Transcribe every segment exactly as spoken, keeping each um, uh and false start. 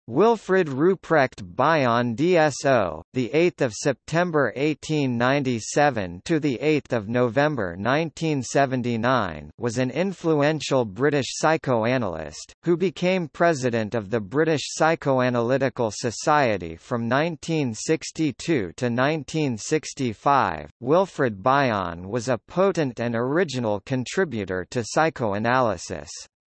Wilfred Ruprecht Bion D S O, the eighth of September eighteen ninety-seven to the eighth of November nineteen seventy-nine, was an influential British psychoanalyst who became president of the British Psychoanalytical Society from nineteen sixty-two to nineteen sixty-five. Wilfred Bion was a potent and original contributor to psychoanalysis.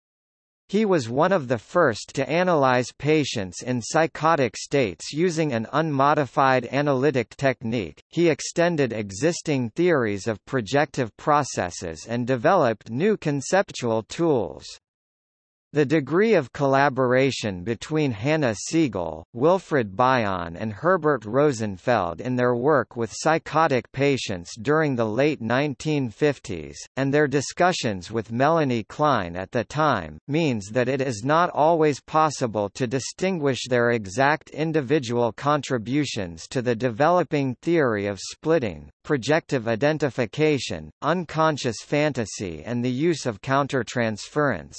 He was one of the first to analyze patients in psychotic states using an unmodified analytic technique. He extended existing theories of projective processes and developed new conceptual tools. The degree of collaboration between Hannah Siegel, Wilfred Bion and Herbert Rosenfeld in their work with psychotic patients during the late nineteen fifties, and their discussions with Melanie Klein at the time, means that it is not always possible to distinguish their exact individual contributions to the developing theory of splitting, projective identification, unconscious fantasy and the use of countertransference.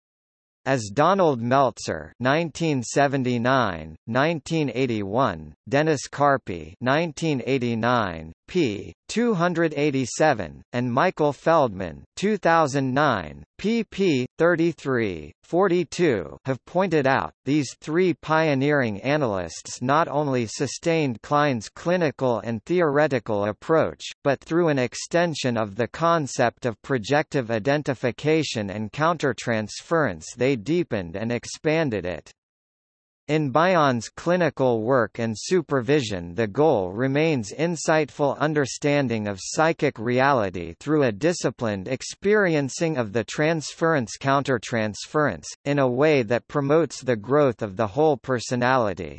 As Donald Meltzer (nineteen seventy-nine to nineteen eighty-one), Dennis Carpy (nineteen eighty-nine, p. two eighty-seven), and Michael Feldman (two thousand nine, pp. thirty-three to forty-two) have pointed out, these three pioneering analysts not only sustained Klein's clinical and theoretical approach, but through an extension of the concept of projective identification and countertransference they deepened and expanded it. In Bion's clinical work and supervision, the goal remains insightful understanding of psychic reality through a disciplined experiencing of the transference-countertransference, in a way that promotes the growth of the whole personality.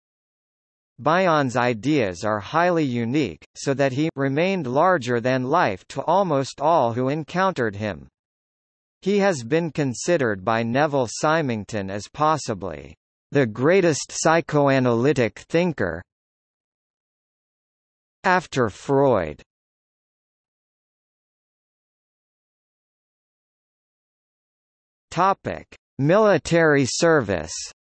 Bion's ideas are highly unique, so that he remained larger than life to almost all who encountered him. He has been considered by Neville Symington as possibly the greatest psychoanalytic thinker after Freud. Topic: Military service.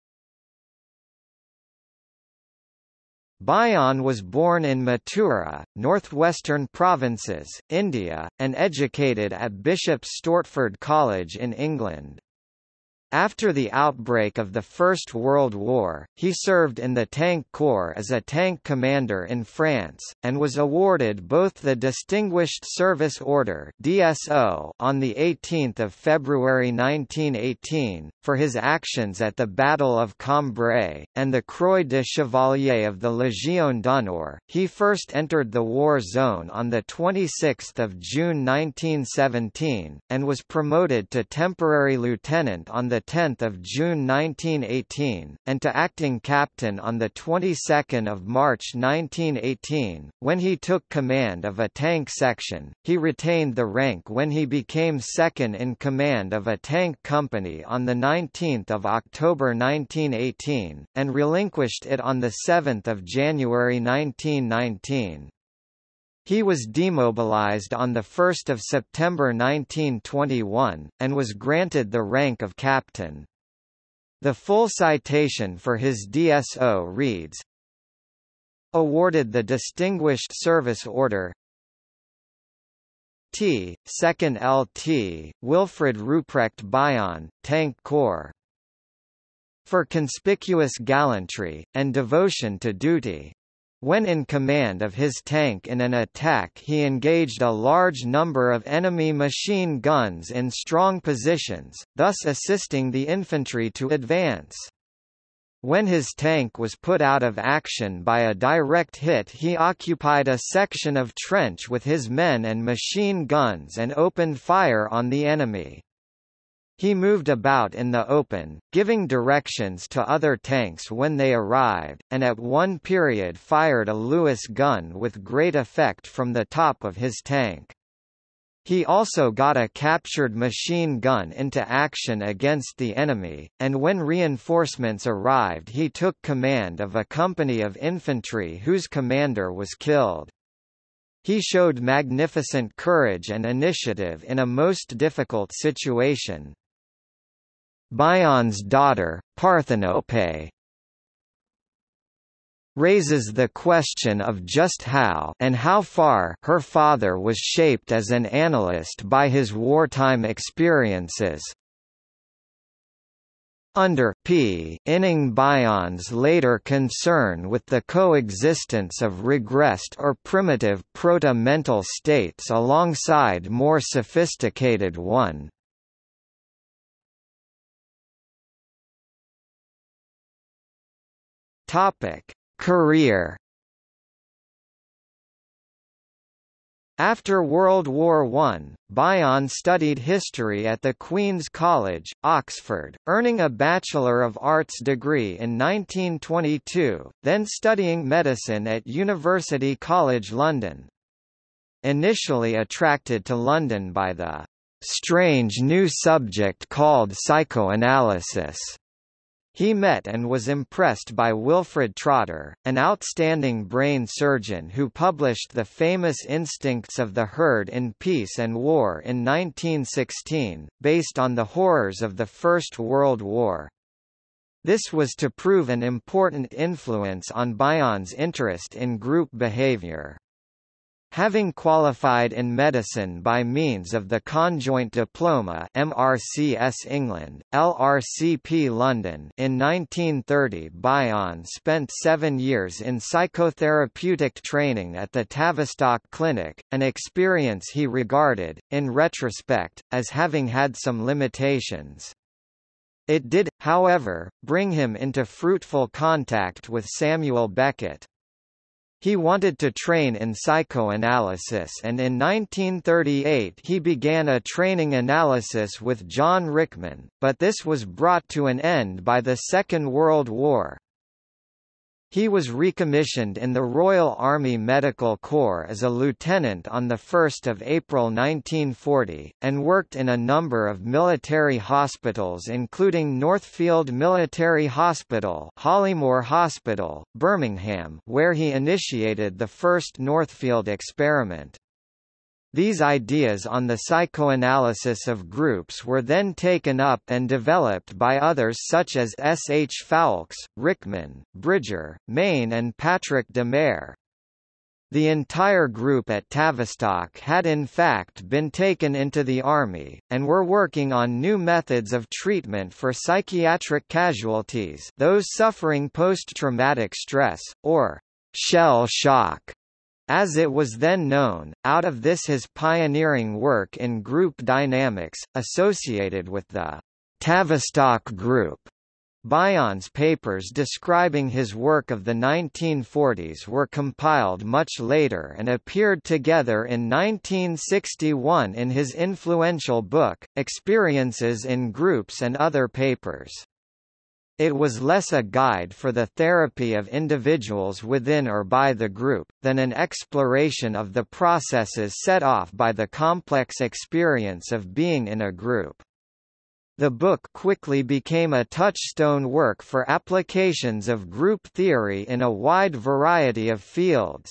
Bion was born in Mathura, northwestern provinces, India, and educated at Bishop Stortford College in England. After the outbreak of the First World War, he served in the Tank Corps as a tank commander in France, and was awarded both the Distinguished Service Order (D S O) on the eighteenth of February nineteen eighteen, for his actions at the Battle of Cambrai, and the Croix de Chevalier of the Légion d'honneur. He first entered the war zone on the twenty-sixth of June nineteen seventeen, and was promoted to temporary lieutenant on the tenth of June nineteen eighteen, and to acting captain on the twenty-second of March nineteen eighteen. When he took command of a tank section, he retained the rank when he became second in command of a tank company on the nineteenth of October nineteen eighteen, and relinquished it on the seventh of January nineteen nineteen. He was demobilized on the first of September nineteen twenty-one, and was granted the rank of captain. The full citation for his D S O reads: awarded the Distinguished Service Order T, second L T, Wilfred Ruprecht Bion, Tank Corps, for conspicuous gallantry, and devotion to duty. When in command of his tank in an attack, he engaged a large number of enemy machine guns in strong positions, thus assisting the infantry to advance. When his tank was put out of action by a direct hit, he occupied a section of trench with his men and machine guns and opened fire on the enemy. He moved about in the open, giving directions to other tanks when they arrived, and at one period fired a Lewis gun with great effect from the top of his tank. He also got a captured machine gun into action against the enemy, and when reinforcements arrived he took command of a company of infantry whose commander was killed. He showed magnificent courage and initiative in a most difficult situation. Bion's daughter, Parthenope, raises the question of just how and how far her father was shaped as an analyst by his wartime experiences. Under P. Inning Bion's later concern with the coexistence of regressed or primitive proto-mental states alongside more sophisticated one. Topic: Career. After World War One, Bion studied history at the Queen's College, Oxford, earning a Bachelor of Arts degree in nineteen twenty-two, then studying medicine at University College London. Initially attracted to London by the strange new subject called psychoanalysis, he met and was impressed by Wilfred Trotter, an outstanding brain surgeon who published the famous Instincts of the Herd in Peace and War in nineteen sixteen, based on the horrors of the First World War. This was to prove an important influence on Bion's interest in group behavior. Having qualified in medicine by means of the Conjoint Diploma M R C S England, L R C P London in nineteen thirty, Bion spent seven years in psychotherapeutic training at the Tavistock Clinic, an experience he regarded, in retrospect, as having had some limitations. It did, however, bring him into fruitful contact with Samuel Beckett. He wanted to train in psychoanalysis, and in nineteen thirty-eight he began a training analysis with John Rickman, but this was brought to an end by the Second World War. He was recommissioned in the Royal Army Medical Corps as a lieutenant on the first of April nineteen forty, and worked in a number of military hospitals including Northfield Military Hospital, Hollymore Hospital, Birmingham, where he initiated the first Northfield experiment. These ideas on the psychoanalysis of groups were then taken up and developed by others such as S. H. Fowlkes, Rickman, Bridger, Maine and Patrick de Maire. The entire group at Tavistock had in fact been taken into the army, and were working on new methods of treatment for psychiatric casualties, those suffering post-traumatic stress, or shell shock, as it was then known. Out of this his pioneering work in group dynamics, associated with the Tavistock Group. Bion's papers describing his work of the nineteen forties were compiled much later and appeared together in nineteen sixty-one in his influential book, Experiences in Groups and Other Papers. It was less a guide for the therapy of individuals within or by the group, than an exploration of the processes set off by the complex experience of being in a group. The book quickly became a touchstone work for applications of group theory in a wide variety of fields.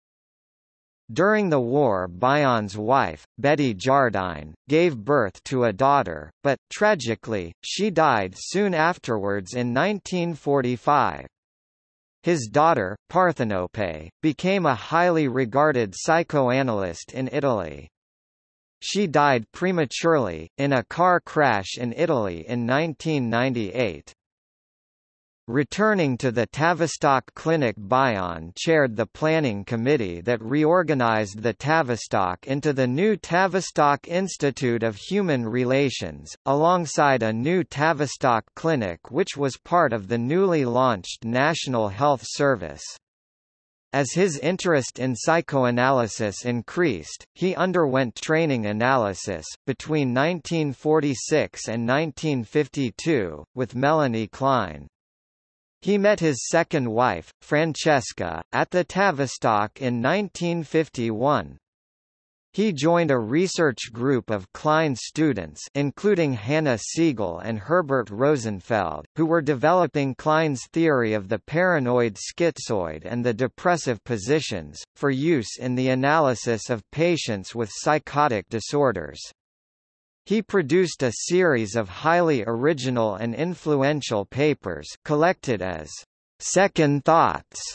During the war, Bion's wife, Betty Jardine, gave birth to a daughter, but, tragically, she died soon afterwards in nineteen forty-five. His daughter, Parthenope, became a highly regarded psychoanalyst in Italy. She died prematurely, in a car crash in Italy in nineteen ninety-eight. Returning to the Tavistock Clinic, Bion chaired the planning committee that reorganized the Tavistock into the new Tavistock Institute of Human Relations, alongside a new Tavistock Clinic which was part of the newly launched National Health Service. As his interest in psychoanalysis increased, he underwent training analysis, between nineteen forty-six and nineteen fifty-two, with Melanie Klein. He met his second wife, Francesca, at the Tavistock in nineteen fifty-one. He joined a research group of Klein's students, including Hannah Siegel and Herbert Rosenfeld, who were developing Klein's theory of the paranoid schizoid and the depressive positions, for use in the analysis of patients with psychotic disorders. He produced a series of highly original and influential papers collected as Second Thoughts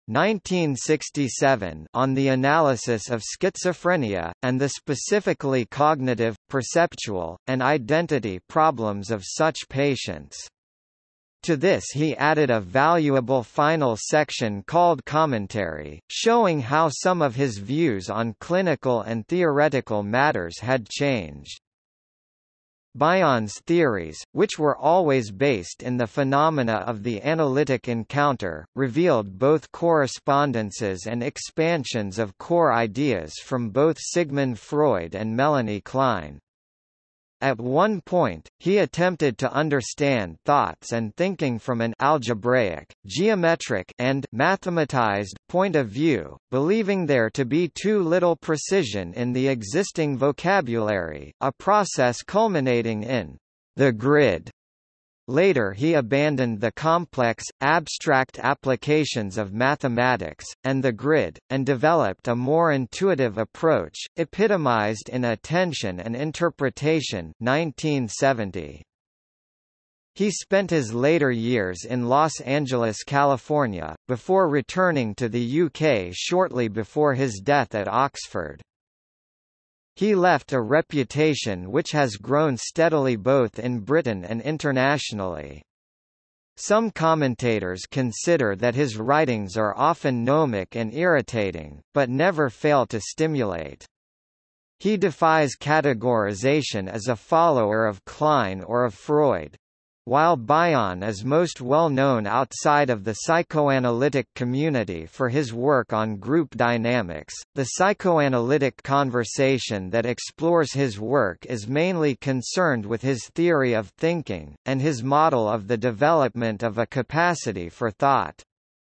nineteen sixty-seven, on the analysis of schizophrenia, and the specifically cognitive, perceptual, and identity problems of such patients. To this he added a valuable final section called Commentary, showing how some of his views on clinical and theoretical matters had changed. Bion's theories, which were always based in the phenomena of the analytic encounter, revealed both correspondences and expansions of core ideas from both Sigmund Freud and Melanie Klein. At one point, he attempted to understand thoughts and thinking from an algebraic, geometric, and mathematized point of view, believing there to be too little precision in the existing vocabulary, a process culminating in the grid. Later he abandoned the complex, abstract applications of mathematics, and the grid, and developed a more intuitive approach, epitomized in Attention and Interpretation nineteen seventy. He spent his later years in Los Angeles, California, before returning to the U K shortly before his death at Oxford. He left a reputation which has grown steadily both in Britain and internationally. Some commentators consider that his writings are often gnomic and irritating, but never fail to stimulate. He defies categorization as a follower of Klein or of Freud. While Bion is most well known outside of the psychoanalytic community for his work on group dynamics, the psychoanalytic conversation that explores his work is mainly concerned with his theory of thinking, and his model of the development of a capacity for thought.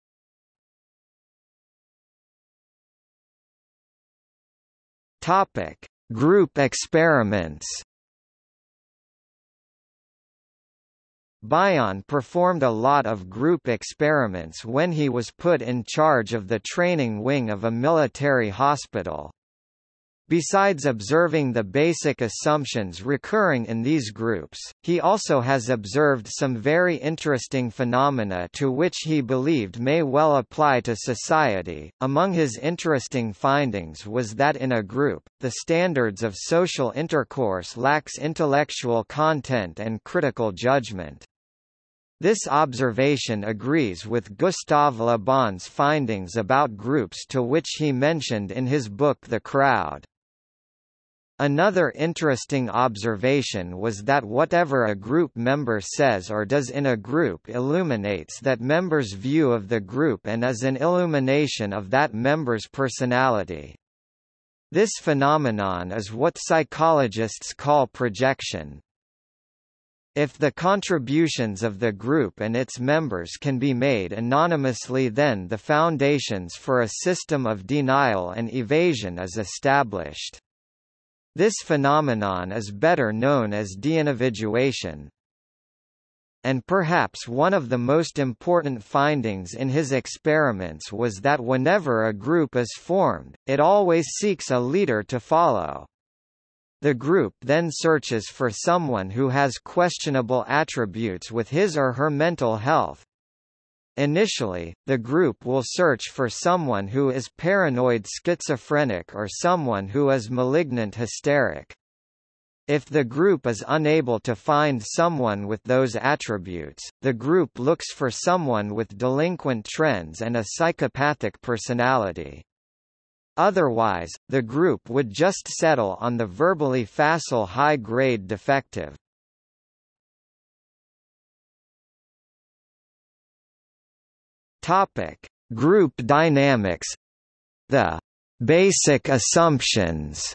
Topic: Group experiments. Bion performed a lot of group experiments when he was put in charge of the training wing of a military hospital. Besides observing the basic assumptions recurring in these groups, he also has observed some very interesting phenomena to which he believed may well apply to society. Among his interesting findings was that in a group, the standards of social intercourse lacks intellectual content and critical judgment. This observation agrees with Gustave Le Bon's findings about groups to which he mentioned in his book The Crowd. Another interesting observation was that whatever a group member says or does in a group illuminates that member's view of the group and is an illumination of that member's personality. This phenomenon is what psychologists call projection. If the contributions of the group and its members can be made anonymously, then the foundations for a system of denial and evasion is established. This phenomenon is better known as deindividuation. And perhaps one of the most important findings in his experiments was that whenever a group is formed, it always seeks a leader to follow. The group then searches for someone who has questionable attributes with his or her mental health. Initially, the group will search for someone who is paranoid schizophrenic or someone who is malignant hysteric. If the group is unable to find someone with those attributes, the group looks for someone with delinquent trends and a psychopathic personality. Otherwise, the group would just settle on the verbally facile high-grade defective. Topic: Group dynamics. The basic assumptions.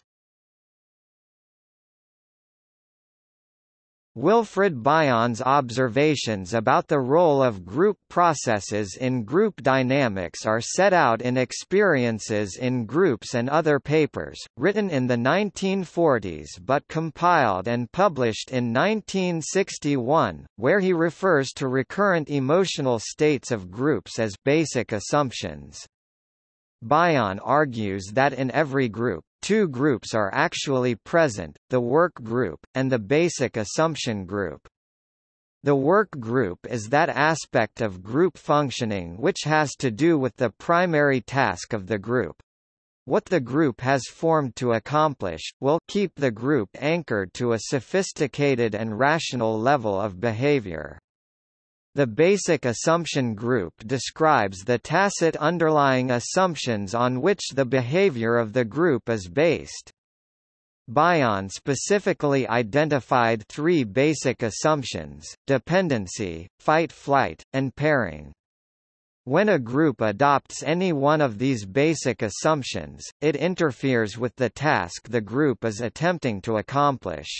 Wilfred Bion's observations about the role of group processes in group dynamics are set out in Experiences in Groups and Other Papers, written in the nineteen forties but compiled and published in nineteen sixty-one, where he refers to recurrent emotional states of groups as basic assumptions. Bion argues that in every group, two groups are actually present, the work group, and the basic assumption group. The work group is that aspect of group functioning which has to do with the primary task of the group. What the group has formed to accomplish, will keep the group anchored to a sophisticated and rational level of behavior. The basic assumption group describes the tacit underlying assumptions on which the behavior of the group is based. Bion specifically identified three basic assumptions: dependency, fight-flight, and pairing. When a group adopts any one of these basic assumptions, it interferes with the task the group is attempting to accomplish.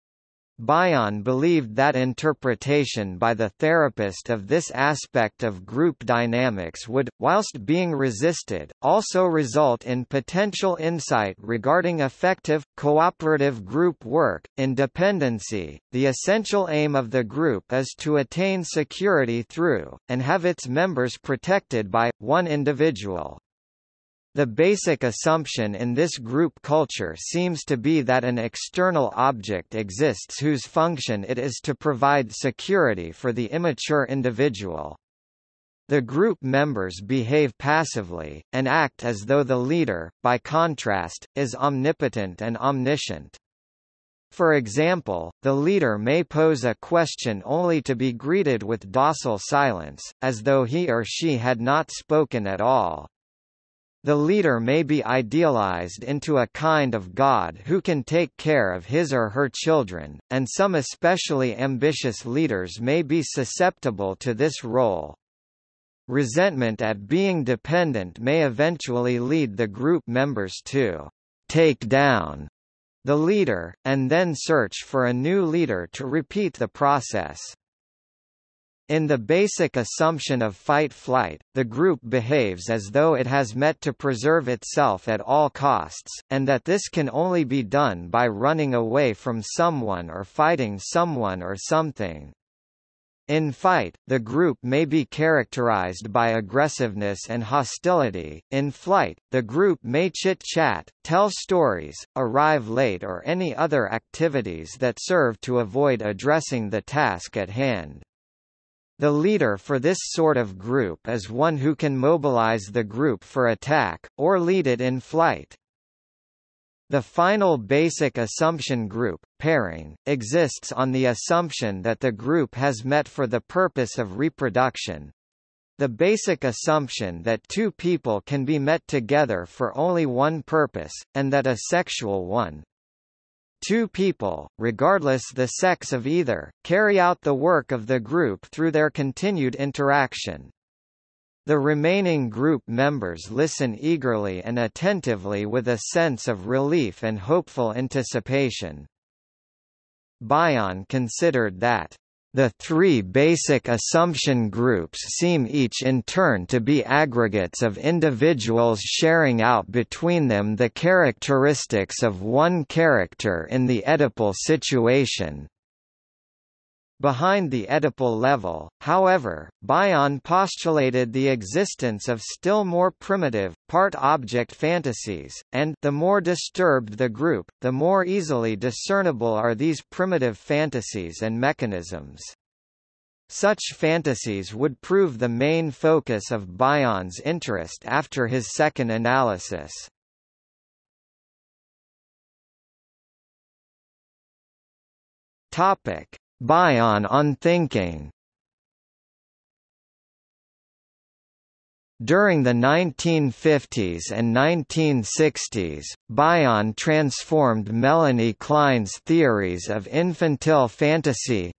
Bion believed that interpretation by the therapist of this aspect of group dynamics would, whilst being resisted, also result in potential insight regarding effective, cooperative group work. In dependency, the essential aim of the group is to attain security through, and have its members protected by, one individual. The basic assumption in this group culture seems to be that an external object exists whose function it is to provide security for the immature individual. The group members behave passively, and act as though the leader, by contrast, is omnipotent and omniscient. For example, the leader may pose a question only to be greeted with docile silence, as though he or she had not spoken at all. The leader may be idealized into a kind of god who can take care of his or her children, and some especially ambitious leaders may be susceptible to this role. Resentment at being dependent may eventually lead the group members to take down the leader, and then search for a new leader to repeat the process. In the basic assumption of fight-flight, the group behaves as though it has met to preserve itself at all costs, and that this can only be done by running away from someone or fighting someone or something. In fight, the group may be characterized by aggressiveness and hostility. In flight, the group may chit-chat, tell stories, arrive late, or any other activities that serve to avoid addressing the task at hand. The leader for this sort of group is one who can mobilize the group for attack, or lead it in flight. The final basic assumption group, pairing, exists on the assumption that the group has met for the purpose of reproduction. The basic assumption that two people can be met together for only one purpose, and that a sexual one. Two people, regardless the sex of either, carry out the work of the group through their continued interaction. The remaining group members listen eagerly and attentively with a sense of relief and hopeful anticipation. Bion considered that the three basic assumption groups seem each in turn to be aggregates of individuals sharing out between them the characteristics of one character in the Oedipal situation. Behind the Oedipal level, however, Bion postulated the existence of still more primitive, part-object fantasies, and the more disturbed the group, the more easily discernible are these primitive fantasies and mechanisms. Such fantasies would prove the main focus of Bion's interest after his second analysis. Topic: Bion on thinking. During the nineteen fifties and nineteen sixties, Bion transformed Melanie Klein's theories of infantile fantasy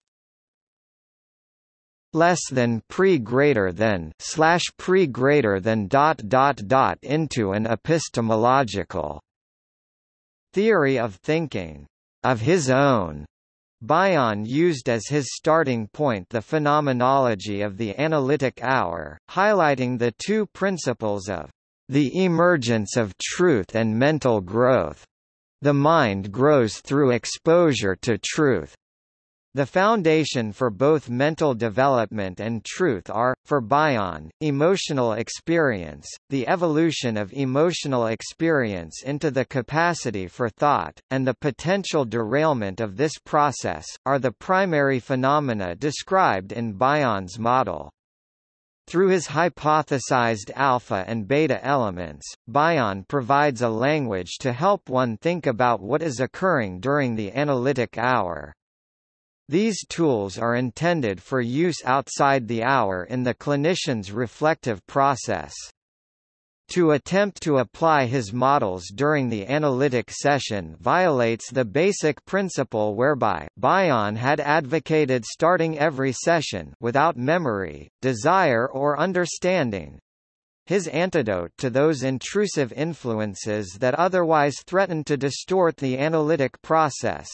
less than pre greater than slash pre greater than dot dot dot into an epistemological theory of thinking of his own. Bion used as his starting point the phenomenology of the analytic hour, highlighting the two principles of the emergence of truth and mental growth. The mind grows through exposure to truth. The foundation for both mental development and truth are, for Bion, emotional experience, the evolution of emotional experience into the capacity for thought, and the potential derailment of this process, are the primary phenomena described in Bion's model. Through his hypothesized alpha and beta elements, Bion provides a language to help one think about what is occurring during the analytic hour. These tools are intended for use outside the hour in the clinician's reflective process. To attempt to apply his models during the analytic session violates the basic principle whereby Bion had advocated starting every session without memory, desire or understanding. His antidote to those intrusive influences that otherwise threaten to distort the analytic process.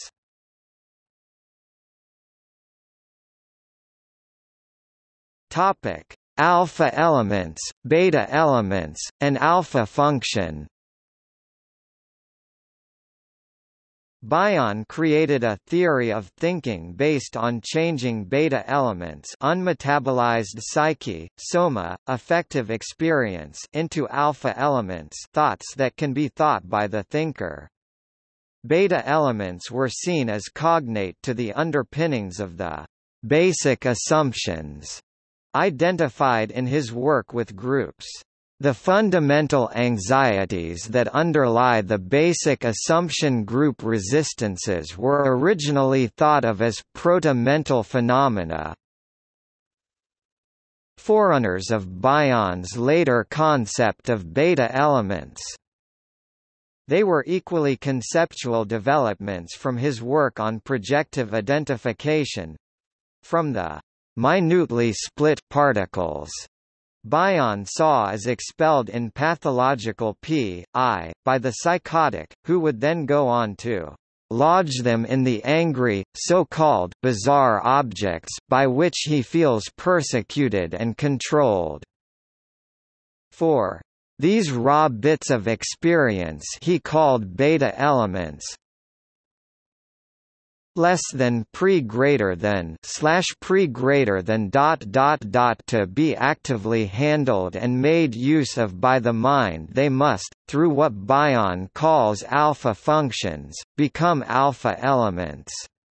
Topic: Alpha elements, beta elements, and alpha function. Bion created a theory of thinking based on changing beta elements, unmetabolized psyche, soma, affective experience, into alpha elements, thoughts that can be thought by the thinker. Beta elements were seen as cognate to the underpinnings of the basic assumptions identified in his work with groups. The fundamental anxieties that underlie the basic assumption group resistances were originally thought of as proto-mental phenomena, forerunners of Bion's later concept of beta elements. They were equally conceptual developments from his work on projective identification. From the minutely split particles Bion saw as expelled in pathological P I by the psychotic, who would then go on to lodge them in the angry, so-called bizarre objects by which he feels persecuted and controlled. For these raw bits of experience he called beta elements, less than pre greater than slash pre greater than dot dot dot to be actively handled and made use of by the mind, they must, through what Bion calls alpha functions, become alpha elements.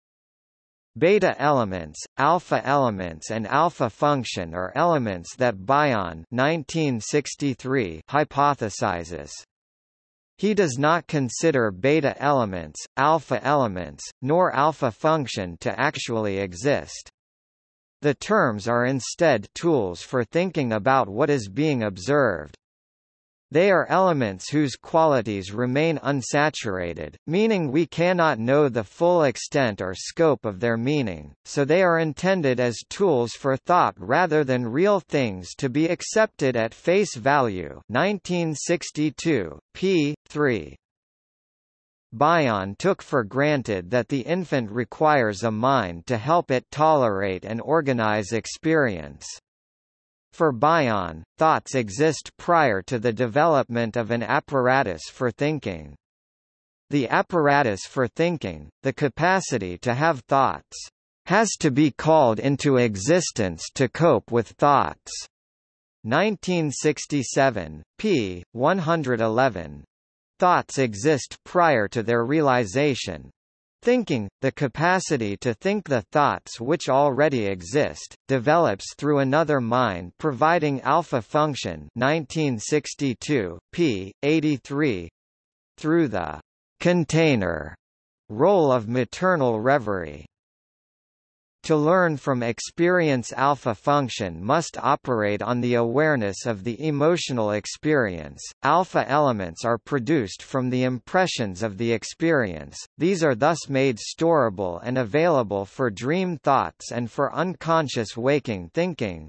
Beta elements, alpha elements and alpha function are elements that Bion nineteen sixty-three hypothesizes. He does not consider beta elements, alpha elements, nor alpha function to actually exist. The terms are instead tools for thinking about what is being observed. They are elements whose qualities remain unsaturated, meaning we cannot know the full extent or scope of their meaning, so they are intended as tools for thought rather than real things to be accepted at face value. nineteen sixty-two, p. three. Bion took for granted that the infant requires a mind to help it tolerate and organize experience. For Bion, thoughts exist prior to the development of an apparatus for thinking. The apparatus for thinking, the capacity to have thoughts, has to be called into existence to cope with thoughts. nineteen sixty-seven, p. one hundred eleven. Thoughts exist prior to their realization. Thinking, the capacity to think the thoughts which already exist, develops through another mind providing alpha function nineteen sixty-two, p. eighty-three, through the container role of maternal reverie. To learn from experience, alpha function must operate on the awareness of the emotional experience. Alpha elements are produced from the impressions of the experience, these are thus made storable and available for dream thoughts and for unconscious waking thinking.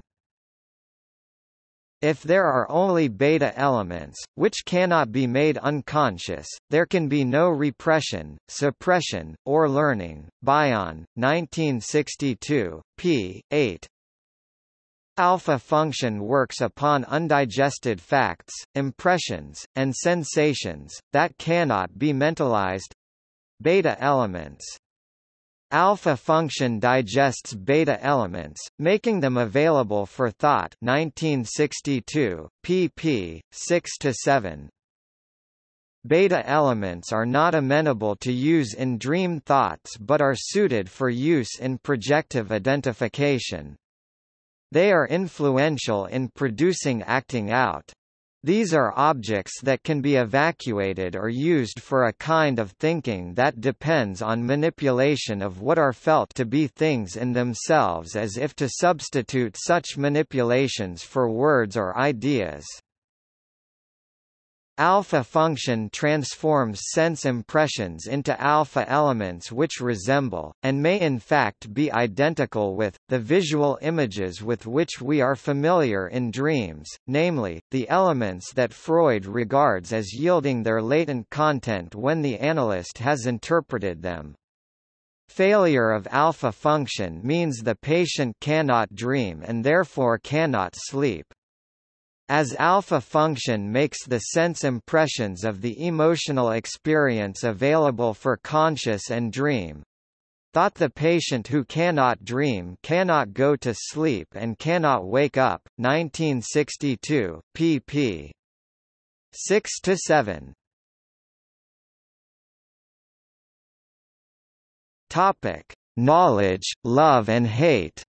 If there are only beta elements, which cannot be made unconscious, there can be no repression, suppression, or learning. Bion, nineteen sixty-two, p. eight. Alpha function works upon undigested facts, impressions, and sensations, that cannot be mentalized. Beta elements Alpha function digests beta elements, making them available for thought. nineteen sixty-two, pp. six to seven. Beta elements are not amenable to use in dream thoughts but are suited for use in projective identification. They are influential in producing acting out. These are objects that can be evacuated or used for a kind of thinking that depends on manipulation of what are felt to be things in themselves, as if to substitute such manipulations for words or ideas. Alpha function transforms sense impressions into alpha elements which resemble, and may in fact be identical with, the visual images with which we are familiar in dreams, namely, the elements that Freud regards as yielding their latent content when the analyst has interpreted them. Failure of alpha function means the patient cannot dream and therefore cannot sleep. As alpha function makes the sense impressions of the emotional experience available for conscious and dream thought, the patient who cannot dream cannot go to sleep and cannot wake up. nineteen sixty-two, pp. six to seven. Topic: Knowledge, love and hate.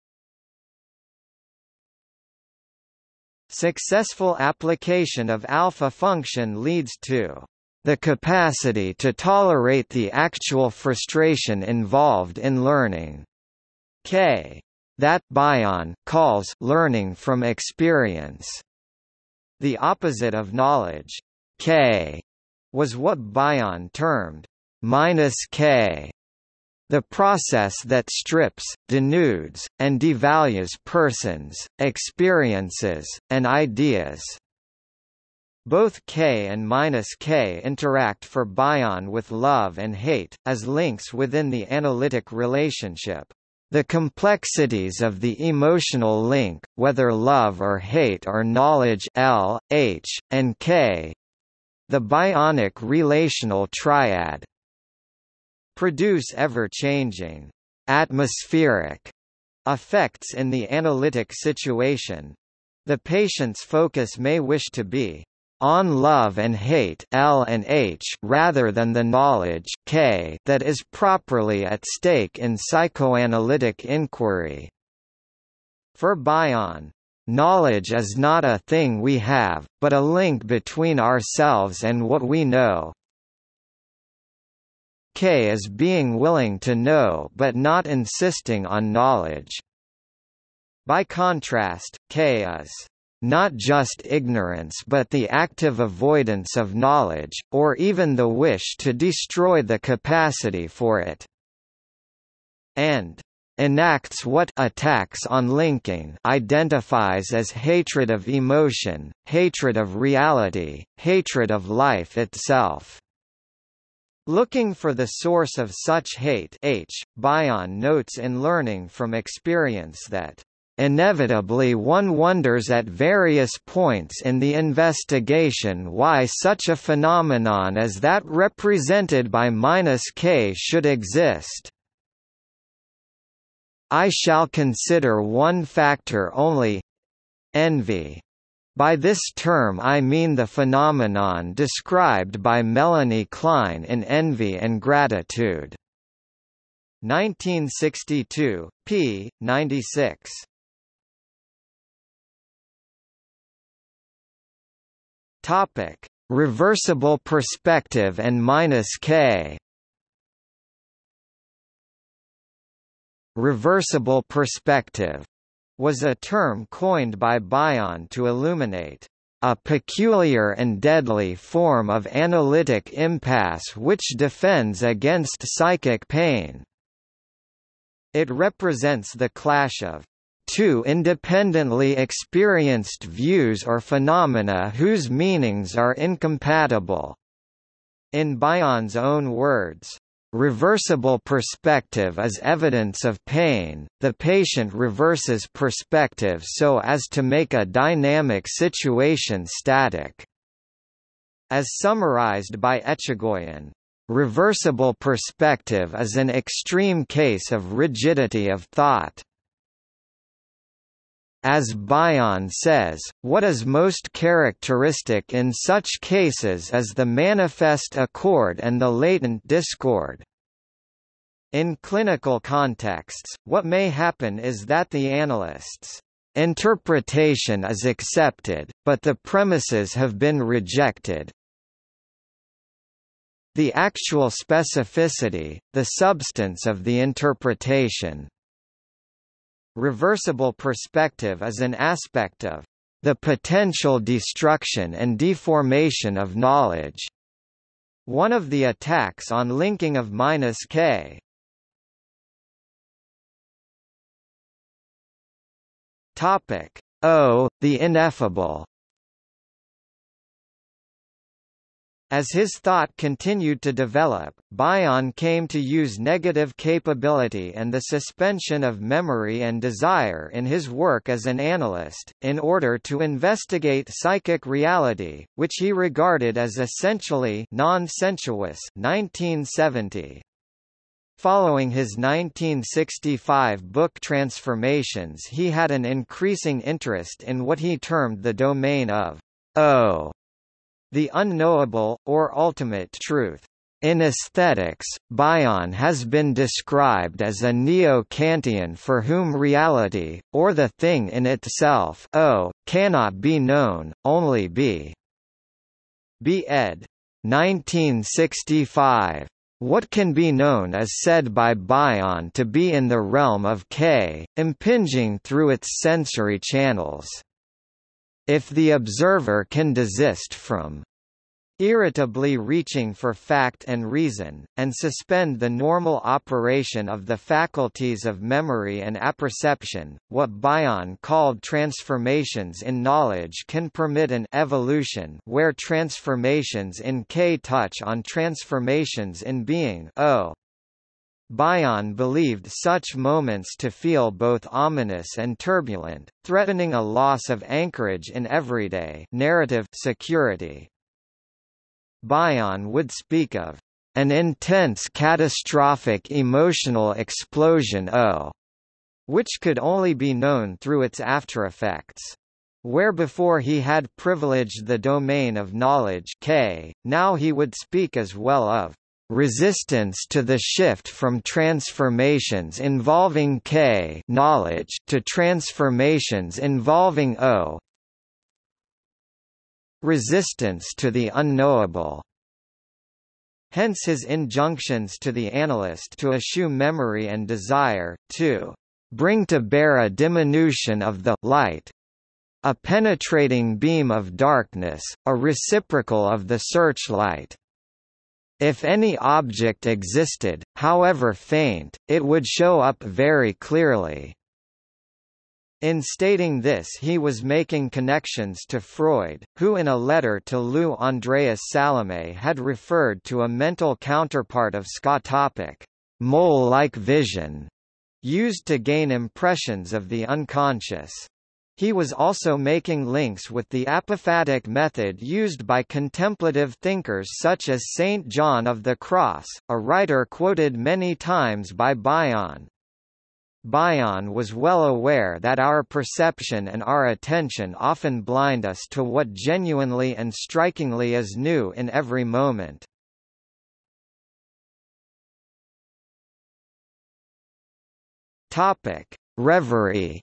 Successful application of alpha function leads to the capacity to tolerate the actual frustration involved in learning. K. That Bion calls learning from experience. The opposite of knowledge, K, was what Bion termed minus K. The process that strips, denudes, and devalues persons, experiences, and ideas. Both K and minus K interact for Bion with love and hate, as links within the analytic relationship. The complexities of the emotional link, whether love or hate or knowledge L, H, and K, the bionic relational triad, produce ever-changing, atmospheric effects in the analytic situation. The patient's focus may wish to be on love and hate L and H rather than the knowledge K that is properly at stake in psychoanalytic inquiry. For Bion, knowledge is not a thing we have, but a link between ourselves and what we know. K is being willing to know but not insisting on knowledge. By contrast, K is not just ignorance but the active avoidance of knowledge, or even the wish to destroy the capacity for it. And enacts what attacks on linking identifies as hatred of emotion, hatred of reality, hatred of life itself. Looking for the source of such hate H, Bion notes in learning from experience that inevitably one wonders at various points in the investigation why such a phenomenon as that represented by minus K should exist. I shall consider one factor only — envy. By this term I mean the phenomenon described by Melanie Klein in Envy and Gratitude. nineteen sixty-two, p. ninety-six. Topic: Reversible perspective and minus K. Reversible perspective was a term coined by Bion to illuminate a peculiar and deadly form of analytic impasse which defends against psychic pain. It represents the clash of two independently experienced views or phenomena whose meanings are incompatible. In Bion's own words, reversible perspective is evidence of pain. The patient reverses perspective so as to make a dynamic situation static. As summarized by Echegoyen, Reversible perspective is an extreme case of rigidity of thought. As Bion says, what is most characteristic in such cases is the manifest accord and the latent discord. In clinical contexts, what may happen is that the analyst's interpretation is accepted, but the premises have been rejected. The actual specificity, the substance of the interpretation. Reversible perspective is an aspect of the potential destruction and deformation of knowledge. One of the attacks on linking of minus k. Topic O, the ineffable. As his thought continued to develop, Bion came to use negative capability and the suspension of memory and desire in his work as an analyst, in order to investigate psychic reality, which he regarded as essentially non-sensuous. nineteen seventy. Following his nineteen sixty-five book Transformations, he had an increasing interest in what he termed the domain of O, the unknowable, or ultimate truth. In aesthetics, Bion has been described as a neo-Kantian for whom reality, or the thing in itself O, cannot be known, only be. B. ed. nineteen sixty-five. What can be known is said by Bion to be in the realm of K, impinging through its sensory channels. If the observer can desist from irritably reaching for fact and reason, and suspend the normal operation of the faculties of memory and apperception, what Bion called transformations in knowledge can permit an evolution where transformations in K touch on transformations in being O. Bion believed such moments to feel both ominous and turbulent, threatening a loss of anchorage in everyday narrative security. Bion would speak of an intense catastrophic emotional explosion O, which could only be known through its aftereffects. Where before he had privileged the domain of knowledge K, now he would speak as well of resistance to the shift from transformations involving K knowledge to transformations involving O, resistance to the unknowable. Hence his injunctions to the analyst to eschew memory and desire, to bring to bear a diminution of the light, a penetrating beam of darkness, a reciprocal of the searchlight. If any object existed, however faint, it would show up very clearly. In stating this, he was making connections to Freud, who in a letter to Lou Andreas Salome had referred to a mental counterpart of scotopic, mole-like vision, used to gain impressions of the unconscious. He was also making links with the apophatic method used by contemplative thinkers such as Saint John of the Cross, a writer quoted many times by Bion. Bion was well aware that our perception and our attention often blind us to what genuinely and strikingly is new in every moment. Topic: Reverie.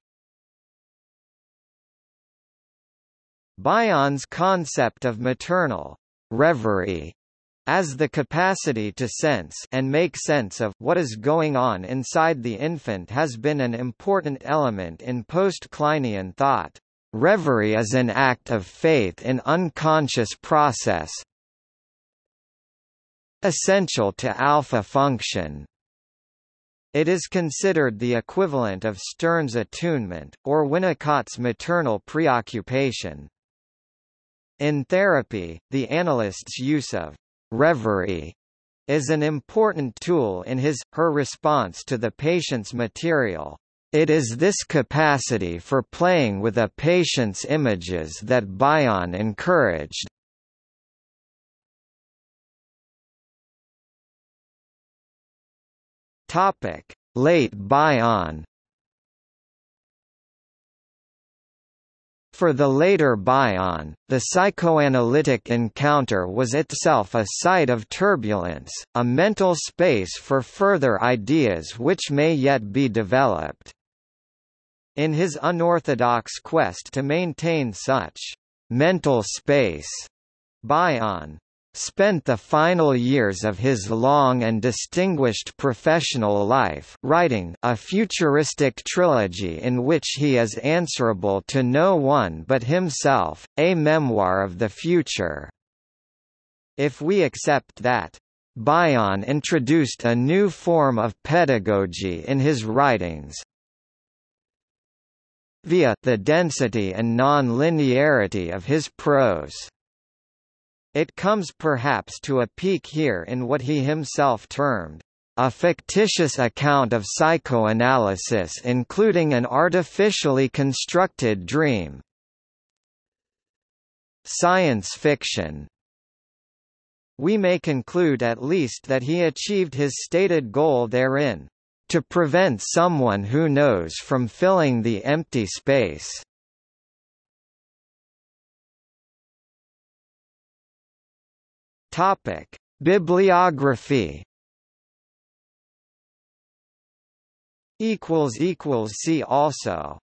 Bion's concept of maternal reverie as the capacity to sense and make sense of what is going on inside the infant has been an important element in post-Kleinian thought. Reverie is an act of faith in unconscious process, essential to alpha function. It is considered the equivalent of Stern's attunement, or Winnicott's maternal preoccupation. In therapy, the analyst's use of reverie is an important tool in his, her response to the patient's material. It is this capacity for playing with a patient's images that Bion encouraged. Topic: Late Bion. For the later Bion, the psychoanalytic encounter was itself a site of turbulence, a mental space for further ideas which may yet be developed. In his unorthodox quest to maintain such mental space, Bion spent the final years of his long and distinguished professional life writing a futuristic trilogy in which he is answerable to no one but himself, a memoir of the future. If we accept that Bion introduced a new form of pedagogy in his writings, via the density and non-linearity of his prose, it comes perhaps to a peak here in what he himself termed a fictitious account of psychoanalysis, including an artificially constructed dream. Science fiction. We may conclude at least that he achieved his stated goal therein, to prevent someone who knows from filling the empty space. Topic: Bibliography. Equals equals see also.